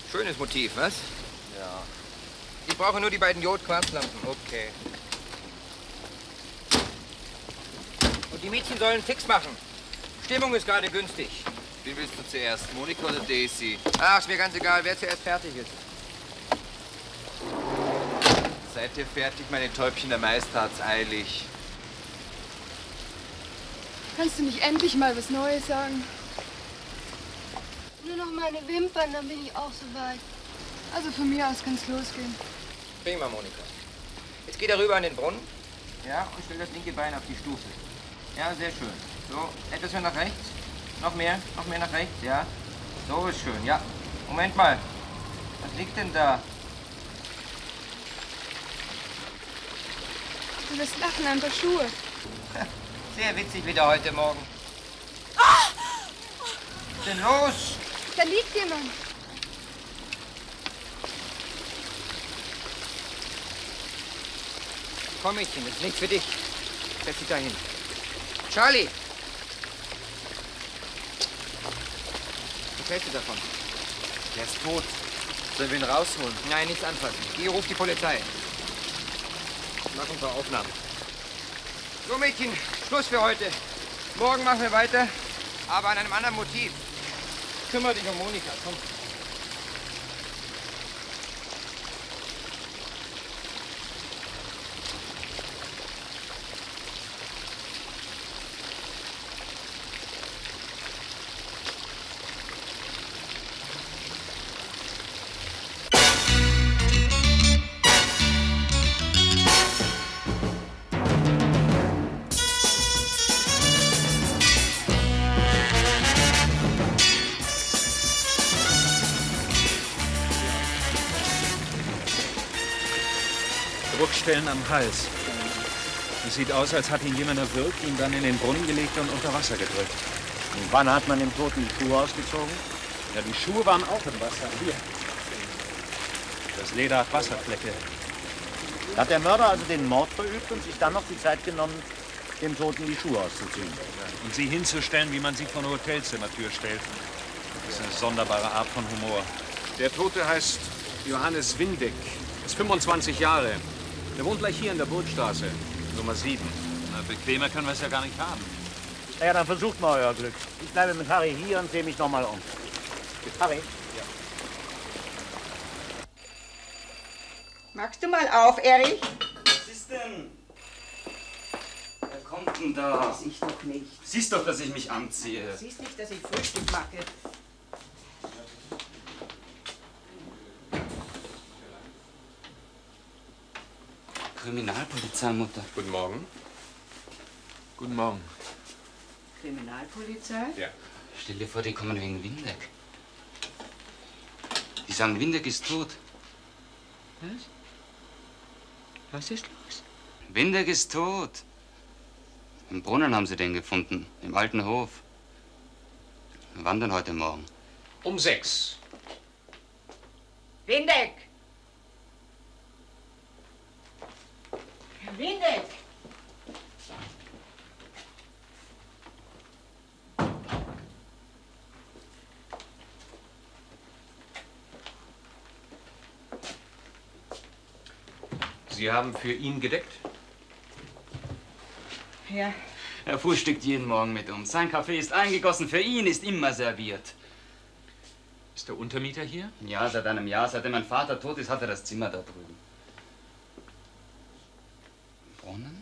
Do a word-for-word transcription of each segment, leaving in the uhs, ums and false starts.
Schönes Motiv, was? Ja. Ich brauche nur die beiden Jod-Quarzlampen. Okay. Und die Mädchen sollen fix machen. Stimmung ist gerade günstig. Wen willst du zuerst, Monika oder Daisy? Ach, ist mir ganz egal, wer zuerst fertig ist. Seid ihr fertig, meine Täubchen? Der Meister hat's eilig. Kannst du nicht endlich mal was Neues sagen? Nur noch meine Wimpern, dann bin ich auch soweit. Also von mir aus kann's losgehen. Prima, Monika. Jetzt geht er rüber an den Brunnen. Ja, und stellt das linke Bein auf die Stufe. Ja, sehr schön. So, etwas mehr nach rechts. Noch mehr, noch mehr nach rechts, ja. So ist schön, ja. Moment mal. Was liegt denn da? Du wirst lachen, ein paar Schuhe. Sehr witzig wieder heute Morgen. Was ist denn los? Da liegt jemand. Komm, Mädchen, das ist nichts für dich. Setz dich dahin. Charlie! Was hältst du davon? Der ist tot. Sollen wir ihn rausholen? Nein, nichts anfassen. Geh, ruf die Polizei. Mach ein paar Aufnahmen. So, Mädchen, Schluss für heute. Morgen machen wir weiter, aber an einem anderen Motiv. Kümmere dich um Monika, komm. Druckstellen am Hals. Es sieht aus, als hat ihn jemand erwürgt, ihn dann in den Brunnen gelegt und unter Wasser gedrückt. Und wann hat man dem Toten die Schuhe ausgezogen? Ja, die Schuhe waren auch im Wasser. Hier. Das Leder hat Wasserflecke. Hat der Mörder also den Mord verübt und sich dann noch die Zeit genommen, dem Toten die Schuhe auszuziehen? Und sie hinzustellen, wie man sie vor eine Hotelzimmertür stellt. Das ist eine sonderbare Art von Humor. Der Tote heißt Johannes Windeck, ist fünfundzwanzig Jahre. Der wohnt gleich hier in der Burgstraße, Nummer sieben. Na, bequemer können wir es ja gar nicht haben. Na ja, dann versucht mal euer Glück. Ich bleibe mit Harry hier und sehe mich noch mal um. Harry? Ja. Magst du mal auf, Erich? Was ist denn? Wer kommt denn da? Weiß ich doch nicht. Siehst doch, dass ich mich anziehe. Du siehst nicht, dass ich Frühstück mache. Kriminalpolizeimutter. Guten Morgen. Guten Morgen. Kriminalpolizei? Ja. Stell dir vor, die kommen wegen Windeck. Die sagen, Windeck ist tot. Was? Was ist los? Windeck ist tot. Im Brunnen haben sie den gefunden, im alten Hof. Wann denn heute Morgen? Um sechs. Windeck! Windeck! Sie haben für ihn gedeckt? Ja. Er frühstückt jeden Morgen mit uns. Sein Kaffee ist eingegossen, für ihn ist immer serviert. Ist der Untermieter hier? Ja, seit einem Jahr. Seitdem mein Vater tot ist, hat er das Zimmer da drüben. Brunnen?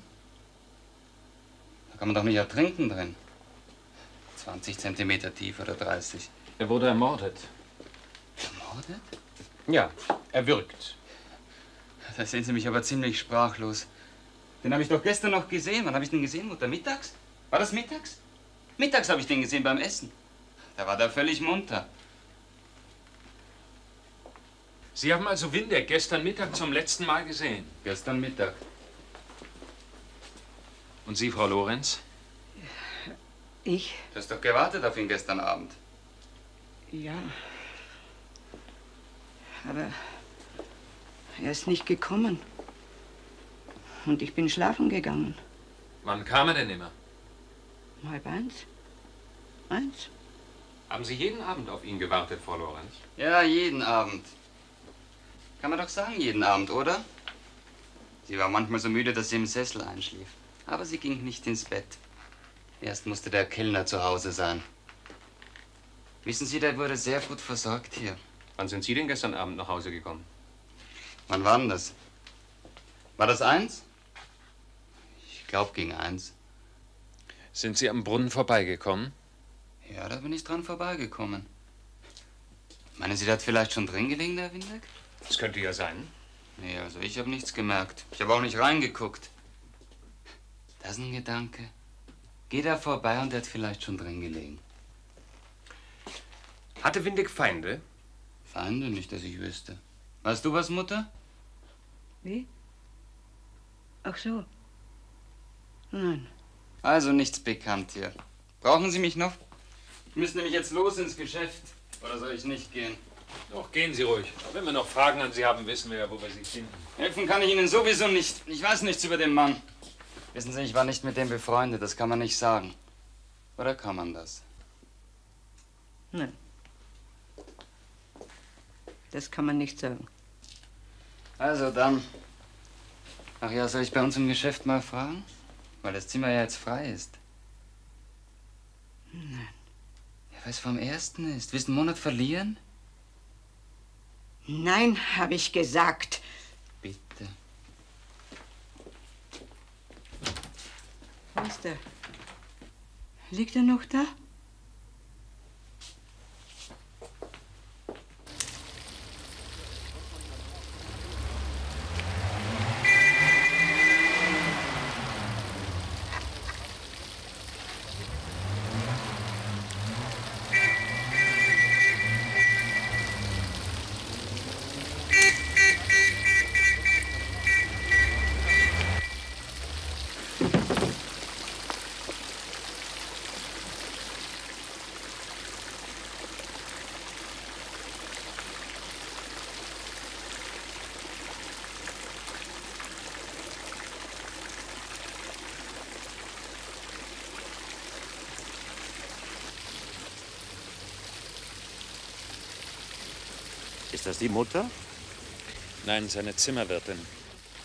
Da kann man doch nicht ertrinken drin. zwanzig Zentimeter tief oder dreißig. Er wurde ermordet. Ermordet? Ja, erwürgt. Da sehen Sie mich aber ziemlich sprachlos. Den habe ich doch gestern noch gesehen. Wann habe ich den gesehen, Mutter? Mittags? War das mittags? Mittags habe ich den gesehen beim Essen. Da war der völlig munter. Sie haben also Windeck gestern Mittag zum letzten Mal gesehen? Gestern Mittag. Und Sie, Frau Lorenz? Ich? Du hast doch gewartet auf ihn gestern Abend. Ja. Aber er ist nicht gekommen. Und ich bin schlafen gegangen. Wann kam er denn immer? Um halb eins? Eins? Haben Sie jeden Abend auf ihn gewartet, Frau Lorenz? Ja, jeden Abend. Kann man doch sagen, jeden Abend, oder? Sie war manchmal so müde, dass sie im Sessel einschlief. Aber sie ging nicht ins Bett. Erst musste der Kellner zu Hause sein. Wissen Sie, der wurde sehr gut versorgt hier. Wann sind Sie denn gestern Abend nach Hause gekommen? Wann war denn das? War das eins? Ich glaube, gegen eins. Sind Sie am Brunnen vorbeigekommen? Ja, da bin ich dran vorbeigekommen. Meinen Sie, der hat vielleicht schon drin gelegen, der Windeck? Das könnte ja sein. Nee, also ich habe nichts gemerkt. Ich habe auch nicht reingeguckt. Das ist ein Gedanke. Geh da vorbei und der hat vielleicht schon drin gelegen. Hatte Windeck Feinde? Feinde? Nicht, dass ich wüsste. Weißt du was, Mutter? Wie? Ach so. Nein. Also nichts bekannt hier. Brauchen Sie mich noch? Ich müsste nämlich jetzt los ins Geschäft. Oder soll ich nicht gehen? Doch, gehen Sie ruhig. Wenn wir noch Fragen an Sie haben, wissen wir ja, wo wir Sie finden. Helfen kann ich Ihnen sowieso nicht. Ich weiß nichts über den Mann. Wissen Sie, ich war nicht mit dem befreundet. Das kann man nicht sagen. Oder kann man das? Nein. Das kann man nicht sagen. Also dann. Ach ja, soll ich bei uns im Geschäft mal fragen? Weil das Zimmer ja jetzt frei ist. Nein. Ja, was vom Ersten ist. Willst du einen Monat verlieren? Nein, habe ich gesagt. Bitte. Wo ist der? Liegt er noch da? Ist das die Mutter? Nein, seine Zimmerwirtin. Äh,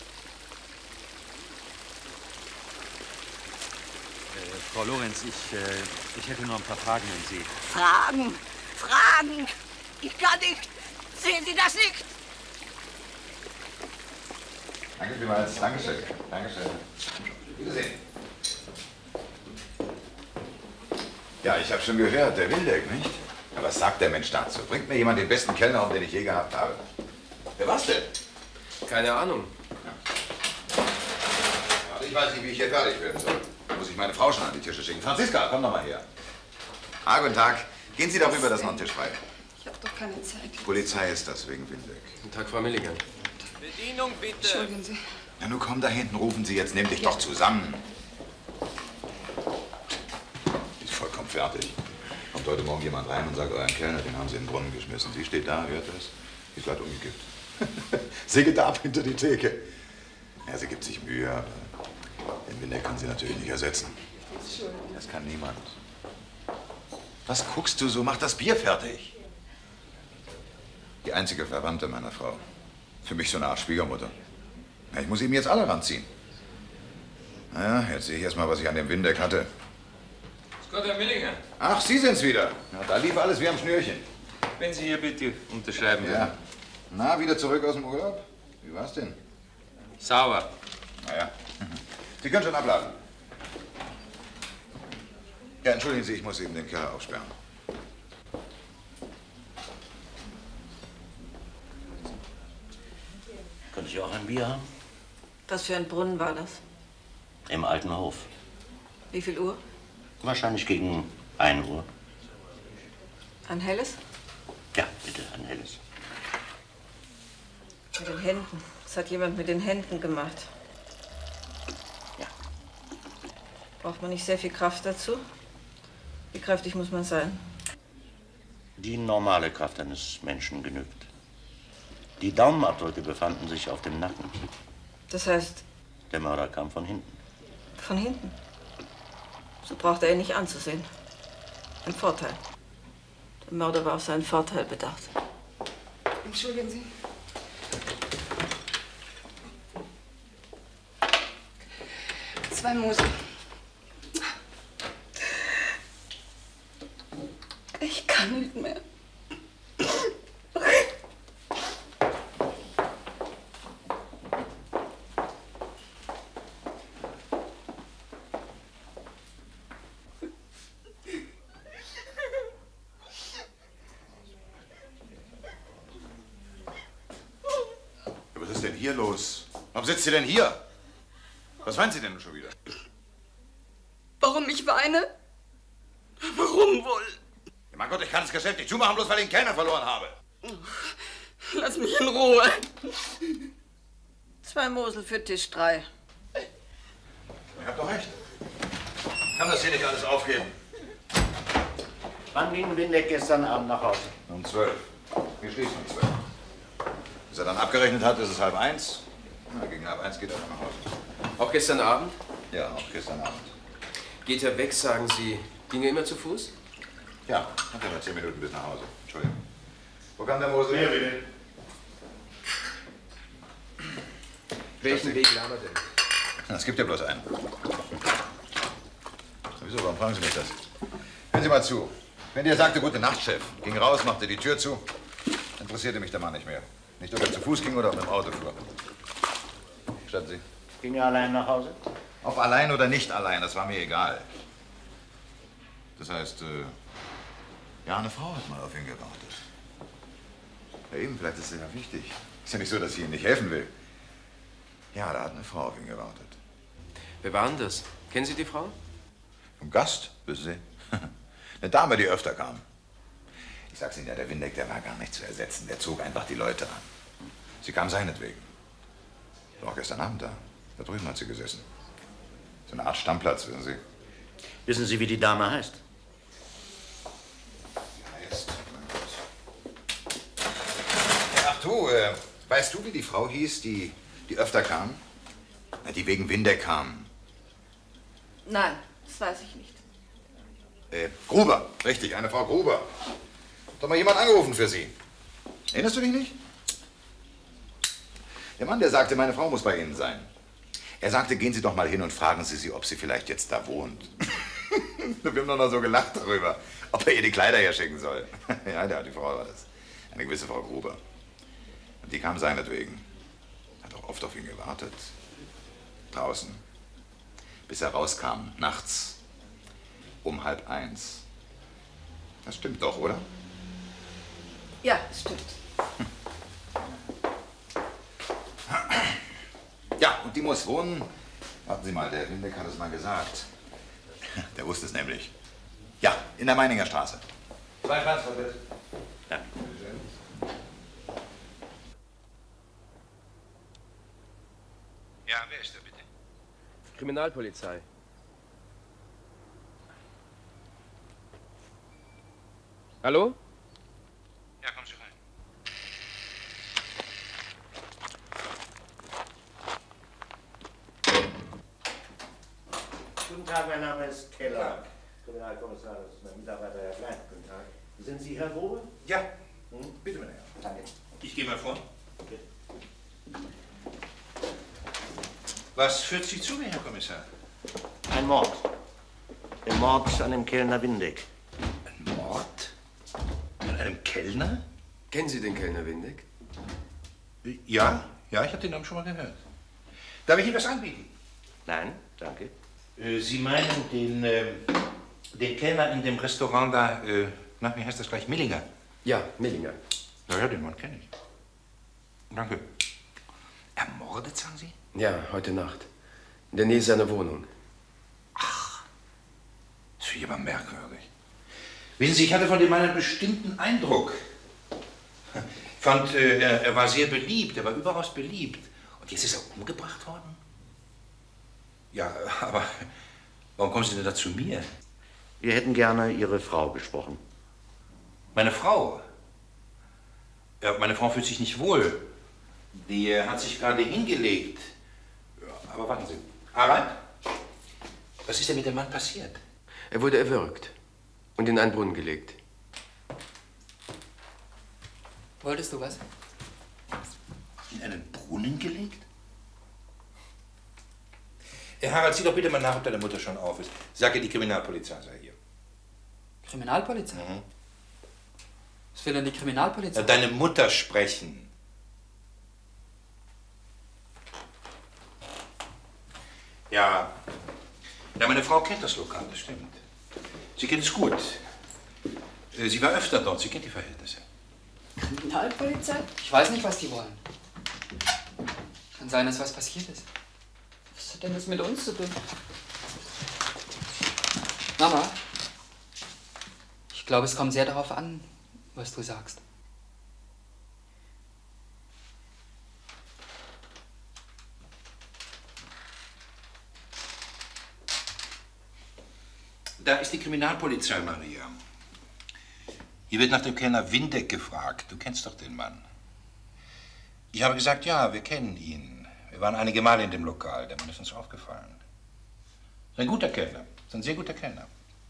Frau Lorenz, ich, äh, ich hätte nur ein paar Fragen an Sie. Fragen, Fragen. Ich kann nicht. Sehen Sie das nicht? Danke vielmals. Dankeschön. Dankeschön. Wiedersehen. Ja, ich habe schon gehört, der Windeck, nicht? Ja, was sagt der Mensch dazu? Bringt mir jemand den besten Kellner um, den ich je gehabt habe? Wer war's denn? Keine Ahnung. Ja, ich weiß nicht, wie ich hier fertig werden soll. Da muss ich meine Frau schon an die Tische schicken. Franziska, komm doch mal her. Ah, guten Tag. Gehen Sie darüber, dass noch ein Tisch frei. Ich habe doch keine Zeit. Die Polizei ist das wegen Windeck. Guten Tag, Frau Milligan. Bedienung, bitte. Entschuldigen Sie. Na, nun komm da hinten, rufen Sie jetzt, nimm dich doch zusammen. Die ist vollkommen fertig. Kommt heute Morgen jemand rein und sagt, euren Kellner, den haben Sie in den Brunnen geschmissen. Sie steht da, hört das, die ist gerade umgekippt. Sie geht da ab hinter die Theke. Ja, sie gibt sich Mühe, aber den Windeck kann sie natürlich nicht ersetzen. Das kann niemand. Was guckst du so? Mach das Bier fertig. Die einzige Verwandte meiner Frau. Für mich so eine Art Schwiegermutter. Ja, ich muss ihm jetzt alle ranziehen. Na ja, jetzt sehe ich erst mal, was ich an dem Windeck hatte. Gott, Herr Milligan. Ach, Sie sind's wieder. Ja, da lief alles wie am Schnürchen. Wenn Sie hier bitte unterschreiben würden. Ja. Na, wieder zurück aus dem Urlaub? Wie war's denn? Sauer. Na ja. Sie können schon abladen. Ja, entschuldigen Sie, ich muss eben den Keller aufsperren. Könnte ich auch ein Bier haben? Was für ein Brunnen war das? Im alten Hof. Wie viel Uhr? Wahrscheinlich gegen ein Uhr. Ein helles? Ja, bitte, ein helles. Mit den Händen. Das hat jemand mit den Händen gemacht. Ja. Braucht man nicht sehr viel Kraft dazu? Wie kräftig muss man sein? Die normale Kraft eines Menschen genügt. Die Daumenabdrücke befanden sich auf dem Nacken. Das heißt, Der Mörder kam von hinten. von hinten. So braucht er ihn nicht anzusehen. Ein Vorteil. Der Mörder war auf seinen Vorteil bedacht. Entschuldigen Sie. Zwei Mosel. Ich kann nicht mehr. Was ist denn hier los? Warum sitzt sie denn hier? Was weint sie denn schon wieder? Warum ich weine? Warum wohl? Ja, mein Gott, ich kann das Geschäft nicht zumachen, bloß weil ich einen Kellner verloren habe. Lass mich in Ruhe. Zwei Mosel für Tisch drei. Ich hab doch recht. Ich kann das hier nicht alles aufgeben. Wann ging Windeck gestern Abend nach Hause? Um zwölf. Wir schließen um zwölf. Bis er dann abgerechnet hat, ist es halb eins. Na, gegen halb eins geht er dann nach Hause. Auch gestern Abend? Ja, auch gestern Abend. Geht er weg, sagen Sie, ging er immer zu Fuß? Ja, hat er nur zehn Minuten bis nach Hause. Entschuldigung. Wo kam der Mosel her, bitte? Welchen Weg nahm er denn? Es gibt ja bloß einen. Wieso, warum fragen Sie mich das? Hören Sie mal zu. Wenn der sagte, gute Nacht, Chef, ging raus, machte die Tür zu, interessierte mich der Mann nicht mehr. Nicht, ob er zu Fuß ging oder ob er mit dem Auto fuhr. Statten Sie. Ging er allein nach Hause? Ob allein oder nicht allein, das war mir egal. Das heißt, äh, ja, eine Frau hat mal auf ihn gewartet. Ja, eben, vielleicht ist das ja wichtig. Ist ja nicht so, dass sie ihm nicht helfen will. Ja, da hat eine Frau auf ihn gewartet. Wer war denn das? Kennen Sie die Frau? Vom Gast, wissen Sie? Eine Dame, die öfter kam. Ich sag's Ihnen ja, der Windeck, der war gar nicht zu ersetzen. Der zog einfach die Leute an. Sie kam seinetwegen. War auch gestern Abend da. Da drüben hat sie gesessen. So eine Art Stammplatz, wissen Sie. Wissen Sie, wie die Dame heißt? Wie heißt? Mein Gott. Ach du, äh, weißt du, wie die Frau hieß, die, die öfter kam? Na, die wegen Windeck kam. Nein, das weiß ich nicht. Äh, Gruber, richtig, eine Frau Gruber. Hat doch mal jemand angerufen für Sie. Erinnerst du dich nicht? Der Mann, der sagte, meine Frau muss bei Ihnen sein. Er sagte, gehen Sie doch mal hin und fragen Sie sie, ob sie vielleicht jetzt da wohnt. Wir haben doch noch so gelacht darüber, ob er ihr die Kleider herschicken soll. Ja, der, die Frau war das. Eine gewisse Frau Gruber. Und die kam seinetwegen. Hat auch oft auf ihn gewartet. Draußen. Bis er rauskam, nachts. Um halb eins. Das stimmt doch, oder? Ja, das stimmt. Ja, und die muss wohnen. Warten Sie mal, der Windeck hat es mal gesagt. Der wusste es nämlich. Ja, in der Meininger Straße. Zwei Franz, bitte. Danke. Ja, wer ist der bitte? Kriminalpolizei. Hallo? Ja, kommen Sie rein. Guten Tag, mein Name ist Keller. Kriminalkommissar, das ist mein Mitarbeiter, Herr Klein. Guten Tag. Sind Sie Herr Grobe? Ja. Hm? Bitte, meine Herren. Danke. Ich gehe mal vor. Okay. Was führt Sie zu mir, Herr Kommissar? Ein Mord. Der Mord an dem Kellner Windeck. Ein Mord? An einem Kellner? Kennen Sie den Kellner Windeck? Ja, ja, ich habe den Namen schon mal gehört. Darf ich Ihnen was anbieten? Nein, danke. Äh, Sie meinen den, äh, den Kellner in dem Restaurant da, äh, na, wie heißt das gleich? Millinger? Ja, Millinger. Ja, ja, den Mann kenne ich. Danke. Ermordet, sagen Sie? Ja, heute Nacht. In der Nähe seiner Wohnung. Ach, das finde ich aber merkwürdig. Wissen Sie, ich hatte von dem Mann einen bestimmten Eindruck. Ich fand, äh, er, er war sehr beliebt, er war überaus beliebt. Und jetzt ist er umgebracht worden? Ja, aber warum kommen Sie denn da zu mir? Wir hätten gerne Ihre Frau gesprochen. Meine Frau? Ja, meine Frau fühlt sich nicht wohl. Die äh, hat sich gerade hingelegt. Ja, aber warten Sie. Harald? Was ist denn mit dem Mann passiert? Er wurde erwürgt und in einen Brunnen gelegt. Wolltest du was? In einen Brunnen gelegt? Herr Harald, sieh doch bitte mal nach, ob deine Mutter schon auf ist. Sag ihr, die Kriminalpolizei sei hier. Kriminalpolizei? Mhm. Was will denn die Kriminalpolizei? Na, deine Mutter sprechen. Ja. Ja, meine Frau kennt das Lokal, das stimmt. Sie kennt es gut. Sie war öfter dort, sie kennt die Verhältnisse. Kriminalpolizei? Ich weiß nicht, was die wollen. Kann sein, dass was passiert ist. Was hat denn das mit uns zu tun? Mama, ich glaube, es kommt sehr darauf an, was du sagst. Da ist die Kriminalpolizei, Maria. Hier wird nach dem Kellner Windeck gefragt. Du kennst doch den Mann. Ich habe gesagt, ja, wir kennen ihn. Wir waren einige Male in dem Lokal. Der Mann ist uns aufgefallen. Ist ein guter Kellner. Ist ein sehr guter Kellner.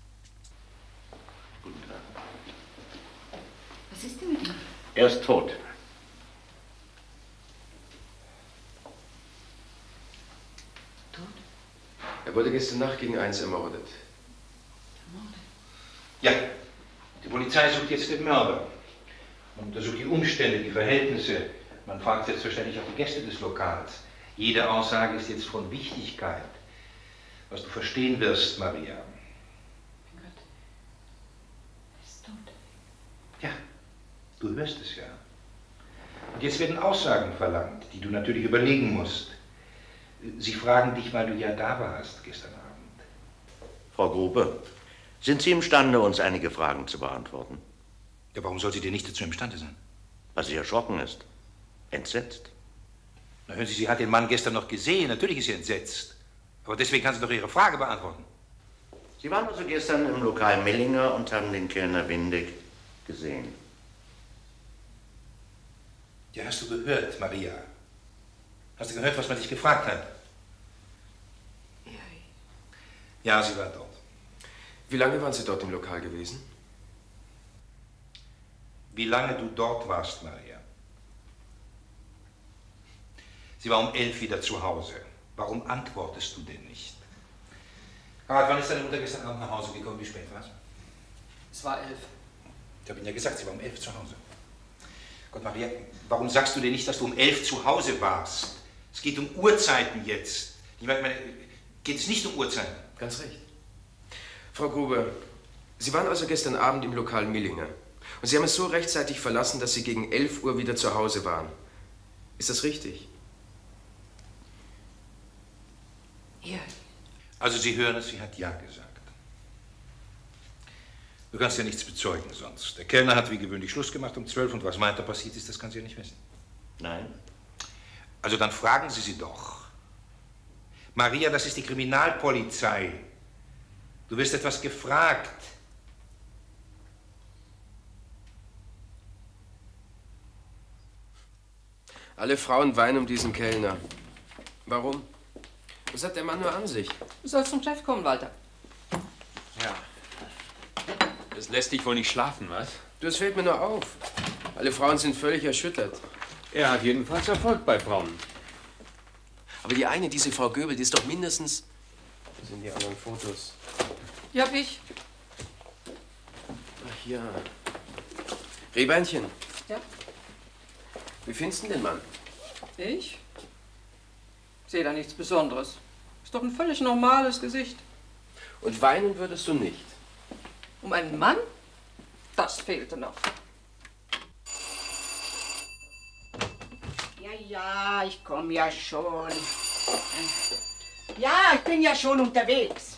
Guten Tag. Was ist denn mit ihm? Er ist tot. Er wurde gestern Nacht gegen eins ermordet. Ja, die Polizei sucht jetzt den Mörder. Man untersucht die Umstände, die Verhältnisse. Man fragt selbstverständlich auch die Gäste des Lokals. Jede Aussage ist jetzt von Wichtigkeit. Was du verstehen wirst, Maria. Mein Gott. Er ist tot. Ja, du hörst es ja. Und jetzt werden Aussagen verlangt, die du natürlich überlegen musst. Sie fragen dich, weil du ja da warst gestern Abend. Frau Grube, sind Sie imstande, uns einige Fragen zu beantworten? Ja, warum soll sie dir nicht dazu imstande sein? Weil sie erschrocken ist. Entsetzt. Na, hören Sie, sie hat den Mann gestern noch gesehen. Natürlich ist sie entsetzt. Aber deswegen kann sie doch Ihre Frage beantworten. Sie waren also gestern im Lokal Mellinger und haben den Kellner Windeck gesehen. Ja, hast du gehört, Maria? Hast du gehört, was man dich gefragt hat? Ja. Ja, sie war dort. Wie lange waren Sie dort im Lokal gewesen? Wie lange du dort warst, Maria? Sie war um elf wieder zu Hause. Warum antwortest du denn nicht? Harald, wann ist deine Mutter gestern Abend nach Hause gekommen? Wie spät war es? Es war elf. Ich habe Ihnen ja gesagt, sie war um elf zu Hause. Gott, Maria, warum sagst du denn nicht, dass du um elf zu Hause warst? Es geht um Uhrzeiten jetzt. Ich meine, geht es nicht um Uhrzeiten? Ganz recht. Frau Grube, Sie waren also gestern Abend im Lokal Millinger. Und Sie haben es so rechtzeitig verlassen, dass Sie gegen elf Uhr wieder zu Hause waren. Ist das richtig? Ja. Also Sie hören es, sie hat Ja gesagt. Du kannst ja nichts bezeugen sonst. Der Kellner hat wie gewöhnlich Schluss gemacht um zwölf und was weiter passiert ist, das kann sie ja nicht wissen. Nein. Also dann fragen Sie sie doch. Maria, das ist die Kriminalpolizei. Du wirst etwas gefragt. Alle Frauen weinen um diesen Kellner. Warum? Was hat der Mann nur an sich? Du sollst zum Chef kommen, Walter. Ja. Das lässt dich wohl nicht schlafen, was? Das fällt mir nur auf. Alle Frauen sind völlig erschüttert. Er hat jedenfalls Erfolg bei Frauen. Aber die eine, diese Frau Göbel, die ist doch mindestens... Wo sind die anderen Fotos? Die hab ich. Ach ja. Rehbeinchen, Ja? wie findest du den Mann? Ich? Sehe da nichts Besonderes. Ist doch ein völlig normales Gesicht. Und weinen würdest du nicht? Um einen Mann? Das fehlte noch. Ja, ja, ich komme ja schon. Ja, ich bin ja schon unterwegs.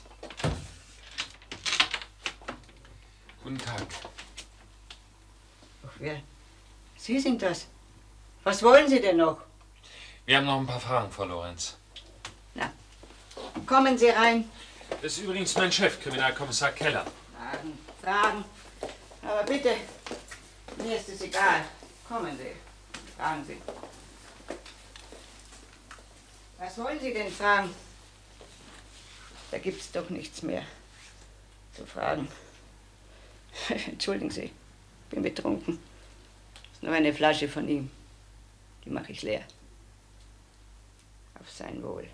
Guten Tag. Ach, wer? Sie sind das. Was wollen Sie denn noch? Wir haben noch ein paar Fragen, Frau Lorenz. Na, kommen Sie rein. Das ist übrigens mein Chef, Kriminalkommissar Keller. Fragen, Fragen. Aber bitte, mir ist es egal. Kommen Sie, fragen Sie. Was wollen Sie denn fragen? Da gibt's doch nichts mehr zu fragen. Entschuldigen Sie, bin betrunken. Nur eine Flasche von ihm. Die mache ich leer. Auf sein Wohl.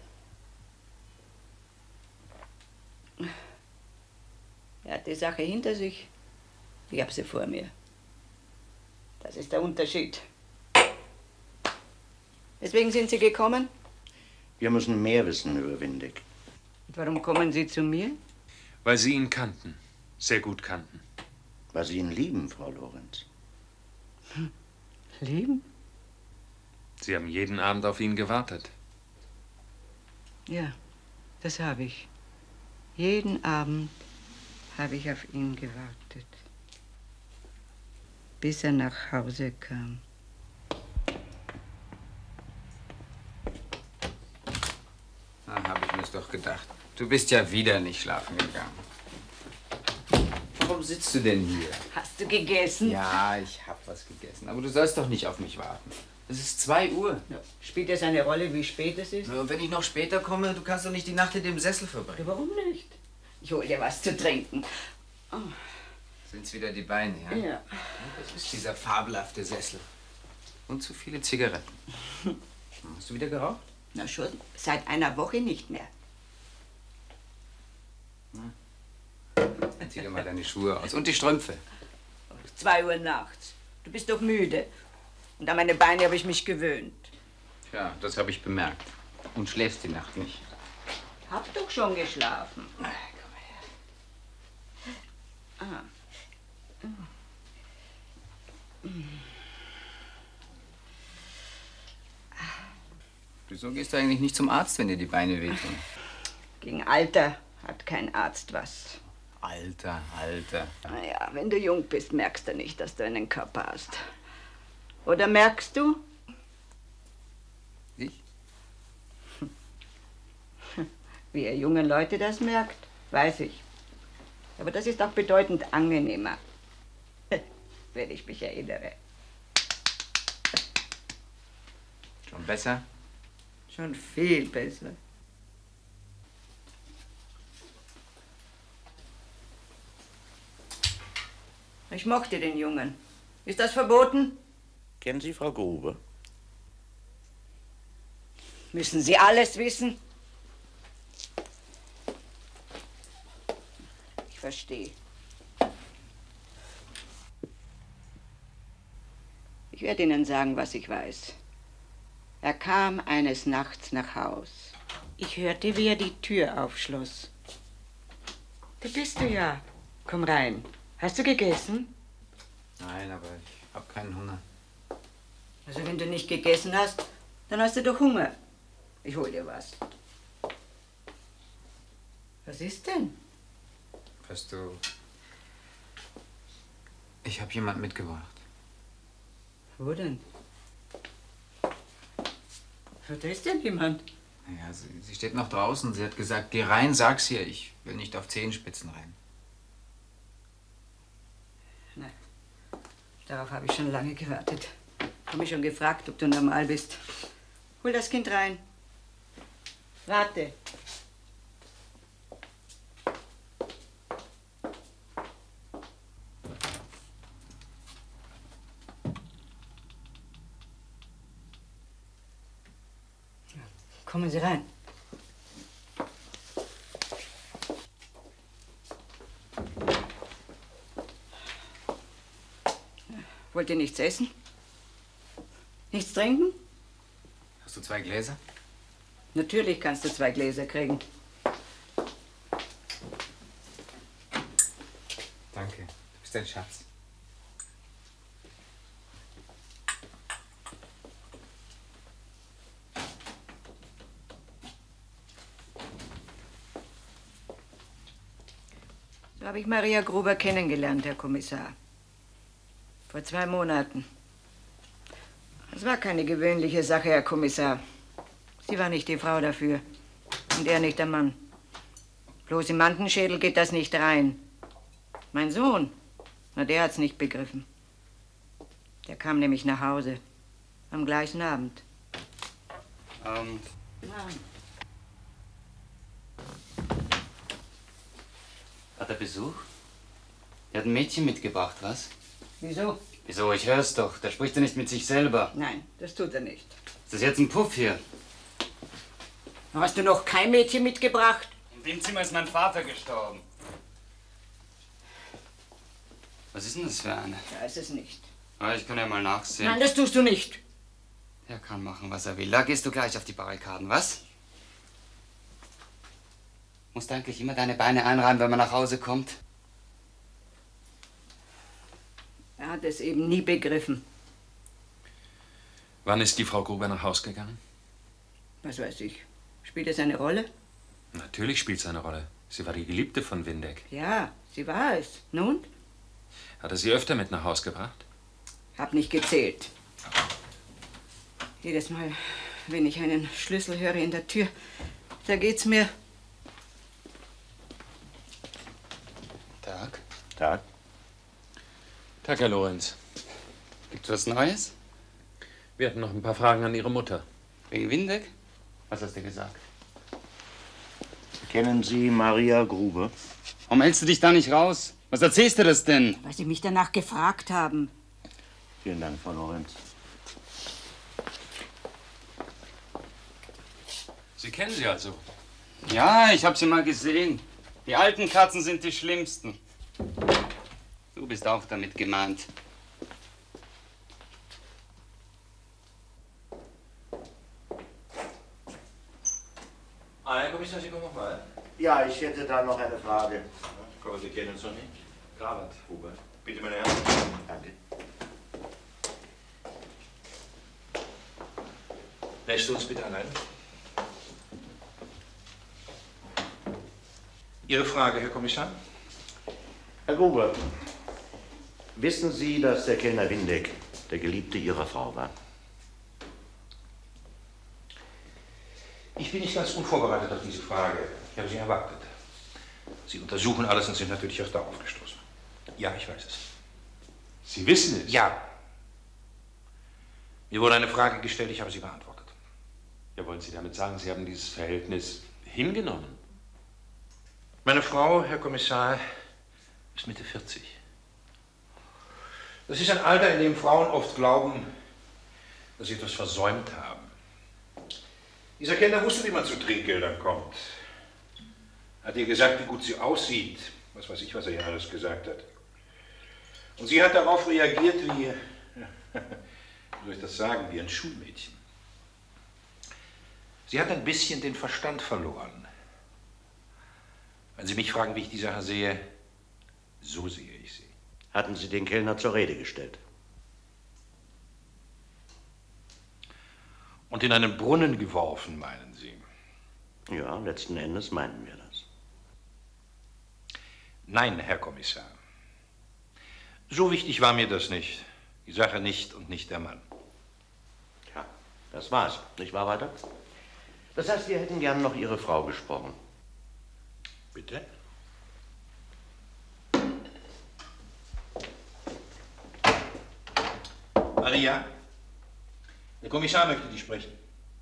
Er hat die Sache hinter sich. Ich habe sie vor mir. Das ist der Unterschied. Weswegen sind Sie gekommen? Wir müssen mehr wissen über Windig. Und warum kommen Sie zu mir? Weil Sie ihn kannten. Sehr gut kannten. Weil Sie ihn lieben, Frau Lorenz. Hm. Lieben? Sie haben jeden Abend auf ihn gewartet. Ja, das habe ich. Jeden Abend habe ich auf ihn gewartet. Bis er nach Hause kam. Na, habe ich mir's doch gedacht. Du bist ja wieder nicht schlafen gegangen. Warum sitzt du denn hier? Hast du gegessen? Ja, ich hab was gegessen. Aber du sollst doch nicht auf mich warten. Es ist zwei Uhr. Ja. Spielt es eine Rolle, wie spät es ist? Na, und wenn ich noch später komme, du kannst doch nicht die Nacht in dem Sessel verbringen. Ja, warum nicht? Ich hol dir was zu trinken. Oh. Sind's wieder die Beine, ja? Ja. Das ist dieser fabelhafte Sessel. Und zu viele Zigaretten. Hast du wieder geraucht? Na schon, seit einer Woche nicht mehr. Dann zieh dir mal deine Schuhe aus. Und die Strümpfe. Zwei Uhr nachts. Du bist doch müde. Und an meine Beine habe ich mich gewöhnt. Ja, das habe ich bemerkt. Und schläfst die Nacht nicht. Hab doch schon geschlafen. Komm her. Ah. Wieso gehst du eigentlich nicht zum Arzt, wenn dir die Beine wehtun? Gegen Alter hat kein Arzt was. Alter, Alter. Naja, wenn du jung bist, merkst du nicht, dass du einen Körper hast. Oder merkst du? Ich? Wie ihr jungen Leute das merkt, weiß ich. Aber das ist auch bedeutend angenehmer, wenn ich mich erinnere. Schon besser? Schon viel besser. Ich mochte den Jungen. Ist das verboten? Kennen Sie Frau Gruber? Müssen Sie alles wissen? Ich verstehe. Ich werde Ihnen sagen, was ich weiß. Er kam eines Nachts nach Haus. Ich hörte, wie er die Tür aufschloss. Da bist du ja. Komm rein. Hast du gegessen? Nein, aber ich hab keinen Hunger. Also wenn du nicht gegessen hast, dann hast du doch Hunger. Ich hol dir was. Was ist denn? Weißt du, ich hab jemand mitgebracht. Wo denn? Da ist denn jemand? Naja, sie, sie steht noch draußen. Sie hat gesagt, geh rein, sag's ihr. Ich will nicht auf Zehenspitzen rein. Nein, darauf habe ich schon lange gewartet. Ich habe mich schon gefragt, ob du normal bist. Hol das Kind rein. Warte. Kommen Sie rein. Wollt ihr nichts essen? Nichts trinken? Hast du zwei Gläser? Natürlich kannst du zwei Gläser kriegen. Danke, du bist ein Schatz. So habe ich Maria Gruber kennengelernt, Herr Kommissar. Vor zwei Monaten. Es war keine gewöhnliche Sache, Herr Kommissar. Sie war nicht die Frau dafür. Und er nicht der Mann. Bloß im Mantenschädel geht das nicht rein. Mein Sohn, na, der hat's nicht begriffen. Der kam nämlich nach Hause. Am gleichen Abend. Abend. Hat er Besuch? Er hat ein Mädchen mitgebracht, was? Wieso? Wieso? Ich hör's doch. Da spricht er nicht mit sich selber. Nein, das tut er nicht. Ist das jetzt ein Puff hier? Hast du noch kein Mädchen mitgebracht? In dem Zimmer ist mein Vater gestorben. Was ist denn das für eine? Ich weiß es nicht. Ah, ich kann ja mal nachsehen. Nein, das tust du nicht. Er kann machen, was er will. Da gehst du gleich auf die Barrikaden, was? Musst du eigentlich immer deine Beine einreiben, wenn man nach Hause kommt? Er hat es eben nie begriffen. Wann ist die Frau Gruber nach Haus gegangen? Was weiß ich. Spielt es eine Rolle? Natürlich spielt es eine Rolle. Sie war die Geliebte von Windeck. Ja, sie war es. Nun? Hat er sie öfter mit nach Haus gebracht? Hab nicht gezählt. Jedes Mal, wenn ich einen Schlüssel höre in der Tür, da geht's mir. Tag. Tag. Tag, Herr Lorenz. Gibt's was Neues? Wir hatten noch ein paar Fragen an Ihre Mutter. Wegen Windeck? Was hast du gesagt? Kennen Sie Maria Gruber? Warum hältst du dich da nicht raus? Was erzählst du das denn? Weil Sie mich danach gefragt haben. Vielen Dank, Frau Lorenz. Sie kennen sie also? Ja, ich hab sie mal gesehen. Die alten Katzen sind die schlimmsten. Du bist auch damit gemeint. Ah, Herr Kommissar, Sie kommen noch mal. Ja, ich hätte da noch eine Frage. Komm, Sie kennen uns noch nicht. Grabat, Huber. Bitte, meine Herren. Danke. Lässt du uns bitte allein? Ihre Frage, Herr Kommissar? Herr Gruber, wissen Sie, dass der Kellner Windeck der Geliebte Ihrer Frau war? Ich bin nicht ganz unvorbereitet auf diese Frage. Ich habe sie erwartet. Sie untersuchen alles und sind natürlich auch darauf gestoßen. Ja, ich weiß es. Sie wissen es? Ja. Mir wurde eine Frage gestellt, ich habe sie beantwortet. Ja, wollen Sie damit sagen, Sie haben dieses Verhältnis hingenommen? Meine Frau, Herr Kommissar, ist Mitte vierzig. Das ist ein Alter, in dem Frauen oft glauben, dass sie etwas versäumt haben. Dieser Kellner wusste, wie man zu Trinkgeldern kommt. Hat ihr gesagt, wie gut sie aussieht. Was weiß ich, was er ihr alles gesagt hat. Und sie hat darauf reagiert wie, wie soll ich das sagen, wie ein Schulmädchen. Sie hat ein bisschen den Verstand verloren. Wenn Sie mich fragen, wie ich die Sache sehe, so sehe ich sie. Hatten Sie den Kellner zur Rede gestellt? Und in einen Brunnen geworfen, meinen Sie? Ja, letzten Endes meinen wir das. Nein, Herr Kommissar. So wichtig war mir das nicht. Die Sache nicht und nicht der Mann. Ja, das war's. Nicht wahr, weiter? Das heißt, wir hätten gern noch Ihre Frau gesprochen. Bitte? Maria, der Kommissar möchte dich sprechen.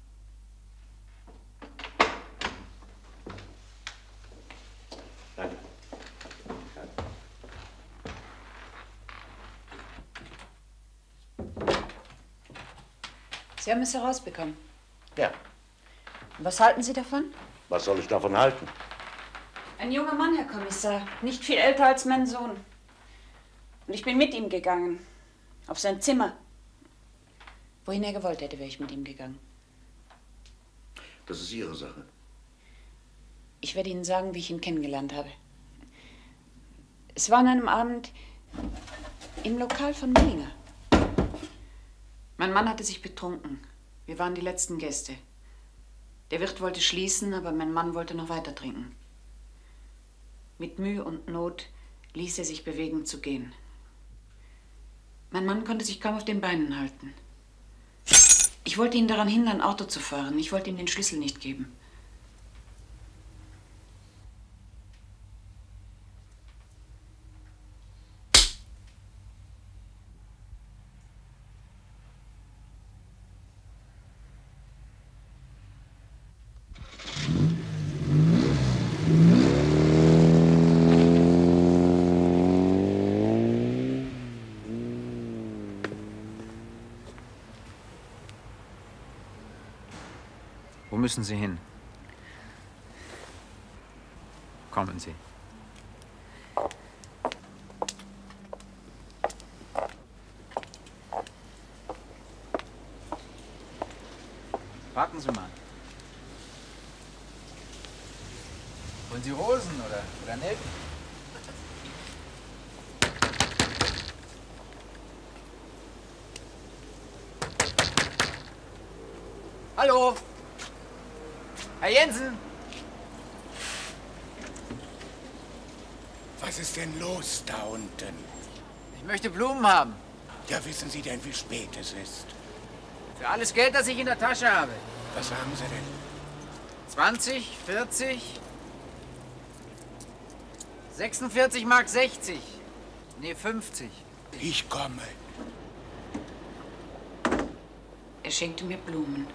Danke. Sie haben es herausbekommen. Ja. Und was halten Sie davon? Was soll ich davon halten? Ein junger Mann, Herr Kommissar. Nicht viel älter als mein Sohn. Und ich bin mit ihm gegangen. Auf sein Zimmer. Wohin er gewollt hätte, wäre ich mit ihm gegangen. Das ist Ihre Sache. Ich werde Ihnen sagen, wie ich ihn kennengelernt habe. Es war an einem Abend im Lokal von Millinger. Mein Mann hatte sich betrunken. Wir waren die letzten Gäste. Der Wirt wollte schließen, aber mein Mann wollte noch weiter trinken. Mit Mühe und Not ließ er sich bewegen zu gehen. Mein Mann konnte sich kaum auf den Beinen halten. Ich wollte ihn daran hindern, Auto zu fahren. Ich wollte ihm den Schlüssel nicht geben. Wo müssen Sie hin? Kommen Sie. Warten Sie mal. Wollen Sie Rosen oder, oder Nelken? Hallo? Herr Jensen? Was ist denn los da unten? Ich möchte Blumen haben. Ja, wissen Sie denn, wie spät es ist? Für alles Geld, das ich in der Tasche habe. Was haben Sie denn? zwanzig, vierzig, sechsundvierzig Mark sechzig. Nee, fünfzig. Ich komme. Er schenkte mir Blumen.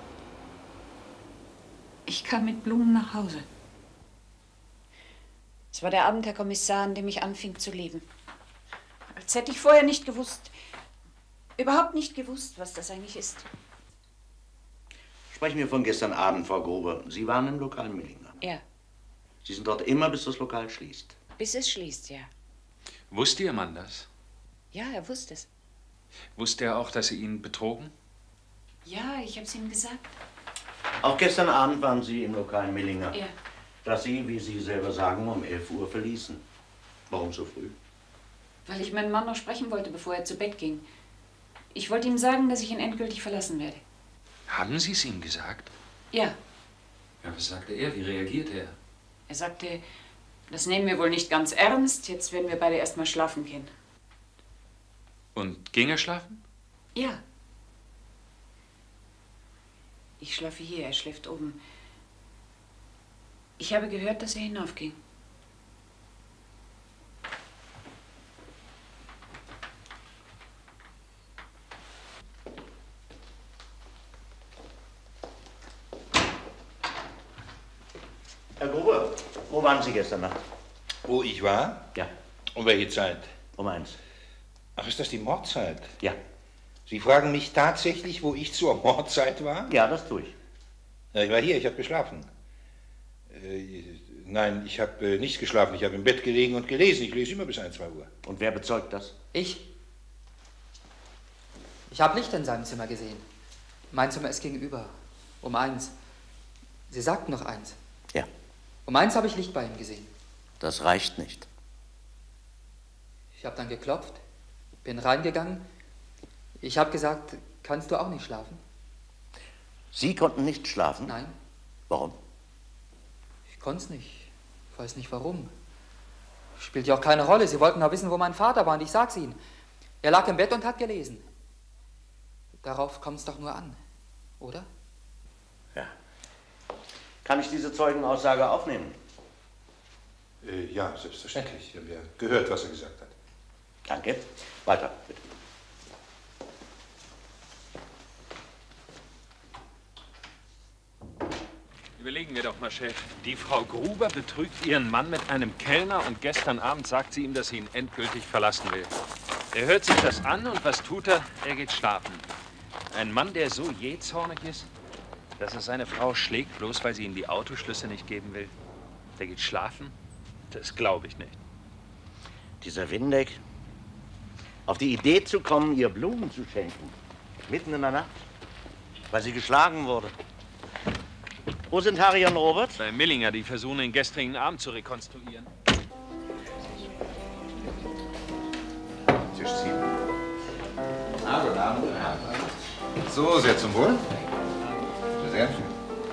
Ich kam mit Blumen nach Hause. Es war der Abend, Herr Kommissar, an dem ich anfing zu leben. Als hätte ich vorher nicht gewusst, überhaupt nicht gewusst, was das eigentlich ist. Sprechen wir von gestern Abend, Frau Gruber. Sie waren im Lokal Millinger. Ja, Sie sind dort immer, bis das Lokal schließt. bis es schließt, ja. Wusste Ihr Mann das? Ja, er wusste es. Wusste er auch, dass Sie ihn betrogen? Ja, ich habe es ihm gesagt. Auch gestern Abend waren Sie im Lokal Millinger. Ja. Das Sie, wie Sie selber sagen, um elf Uhr verließen. Warum so früh? Weil ich meinen Mann noch sprechen wollte, bevor er zu Bett ging. Ich wollte ihm sagen, dass ich ihn endgültig verlassen werde. Haben Sie es ihm gesagt? Ja. Ja, was sagte er? Wie reagierte er? Er sagte, das nehmen wir wohl nicht ganz ernst, jetzt werden wir beide erst mal schlafen gehen. Und ging er schlafen? Ja. Ich schlafe hier, er schläft oben. Ich habe gehört, dass er hinaufging. Herr Gruber, wo waren Sie gestern Nacht? Wo ich war? Ja. Um welche Zeit? Um eins. Ach, ist das die Mordzeit? Ja. Sie fragen mich tatsächlich, wo ich zur Mordzeit war? Ja, das tue ich. Ja, ich war hier, ich habe geschlafen. Äh, nein, ich habe äh, nicht geschlafen, ich habe im Bett gelegen und gelesen. Ich lese immer bis ein, zwei Uhr. Und wer bezeugt das? Ich. Ich habe Licht in seinem Zimmer gesehen. Mein Zimmer ist gegenüber. Um eins. Sie sagten noch eins. Ja. Um eins habe ich Licht bei ihm gesehen. Das reicht nicht. Ich habe dann geklopft, bin reingegangen. Ich habe gesagt, kannst du auch nicht schlafen? Sie konnten nicht schlafen? Nein. Warum? Ich konnte es nicht. Ich weiß nicht warum. Spielt ja auch keine Rolle. Sie wollten nur wissen, wo mein Vater war, und ich sag's Ihnen. Er lag im Bett und hat gelesen. Darauf kommt es doch nur an, oder? Ja. Kann ich diese Zeugenaussage aufnehmen? Äh, ja, selbstverständlich. Ich habe ja gehört, was er gesagt hat. Danke. Weiter, bitte. Überlegen wir doch mal, Chef. Die Frau Gruber betrügt ihren Mann mit einem Kellner und gestern Abend sagt sie ihm, dass sie ihn endgültig verlassen will. Er hört sich das an und was tut er? Er geht schlafen. Ein Mann, der so jähzornig ist, dass er seine Frau schlägt, bloß weil sie ihm die Autoschlüssel nicht geben will. Der geht schlafen? Das glaube ich nicht. Dieser Windeck, auf die Idee zu kommen, ihr Blumen zu schenken, mitten in der Nacht, weil sie geschlagen wurde. Wo sind Harry und Robert? Bei Millinger, die versuchen, den gestrigen Abend zu rekonstruieren. Tisch ziehen. Na, guten Abend. Guten Abend. So, sehr zum Wohl. Sehr schön.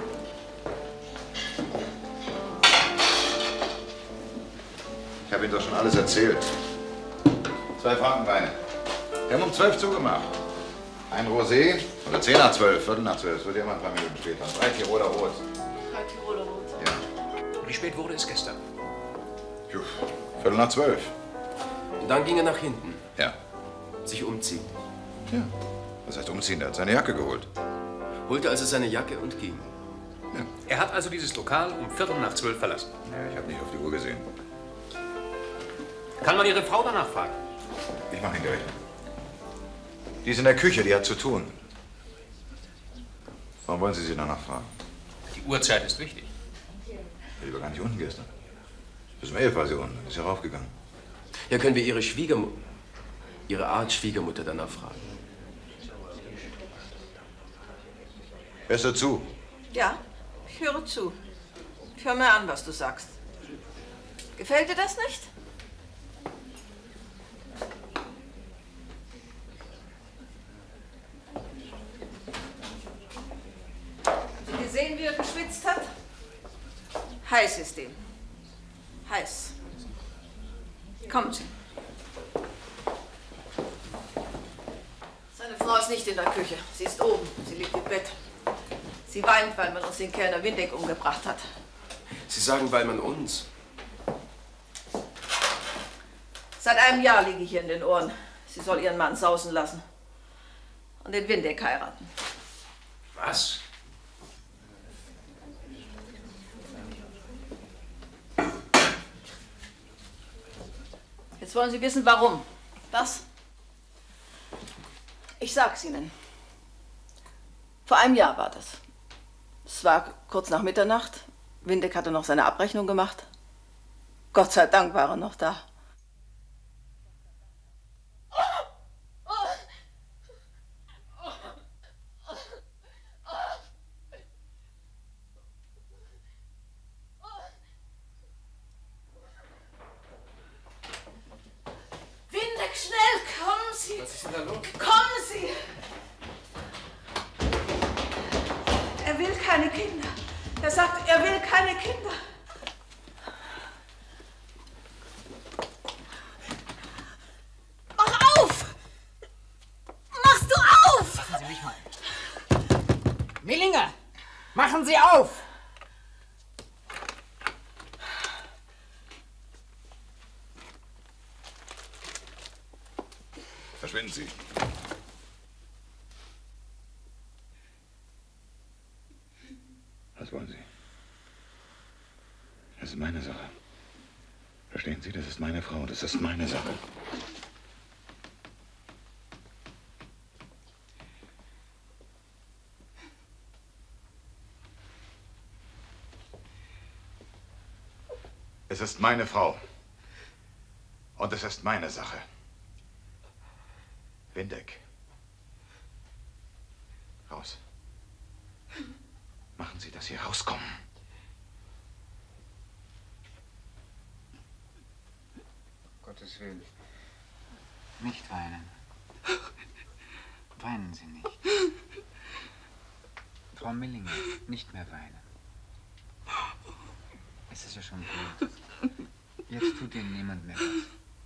Ich habe Ihnen doch schon alles erzählt. Zwei Frankenweine. Wir haben um zwölf zugemacht. Ein Rosé oder zehn nach zwölf, Viertel nach zwölf. Das wird ja immer ein paar Minuten später. Drei Tiroler Rot. Drei Tiroler Rot. Ja. Wie spät wurde es gestern? Juh, Viertel nach zwölf. Und dann ging er nach hinten. Ja. Sich umziehen. Ja. Was heißt umziehen? Er hat seine Jacke geholt. Holte also seine Jacke und ging. Ja. Er hat also dieses Lokal um Viertel nach zwölf verlassen. Ja, ich habe nicht auf die Uhr gesehen. Kann man Ihre Frau danach fragen? Ich mache ihn gleich. Die ist in der Küche, die hat zu tun. Warum wollen Sie sie danach fragen? Die Uhrzeit ist wichtig. Die war gar nicht unten gestern. Bis um elf war sie unten, ist ja raufgegangen. Ja, können wir Ihre Schwiegermutter, Ihre Art Schwiegermutter danach fragen? Besser zu. Ja, ich höre zu. Ich höre mir an, was du sagst. Gefällt dir das nicht? Hast du gesehen, wie er geschwitzt hat? Heiß ist ihm. Heiß. Kommen Sie. Seine Frau ist nicht in der Küche. Sie ist oben. Sie liegt im Bett. Sie weint, weil man uns den Kellner Windeck umgebracht hat. Sie sagen, weil man uns. Seit einem Jahr liege ich hier in den Ohren. Sie soll ihren Mann sausen lassen und den Windeck heiraten. Was? Jetzt wollen Sie wissen, warum. Was? Ich sag's Ihnen. Vor einem Jahr war das. Es war kurz nach Mitternacht. Windeck hatte noch seine Abrechnung gemacht. Gott sei Dank war er noch da. Windeck, schnell, kommen Sie! Was ist denn da los? Kommen Sie! Er will keine Kinder. Er sagt, er will keine Kinder. Mach auf! Machst du auf! Lassen Sie mich mal. Millinger, machen Sie auf! Verschwinden Sie. Was wollen Sie? Das ist meine Sache. Verstehen Sie, das ist meine Frau, das ist meine Sache. Es ist meine Frau. Und es ist meine Sache. Windeck. Raus. Machen Sie, dass Sie rauskommen. Gottes Willen. Nicht weinen. Weinen Sie nicht. Frau Millinger, nicht mehr weinen. Es ist ja schon gut. Jetzt tut Ihnen niemand mehr was.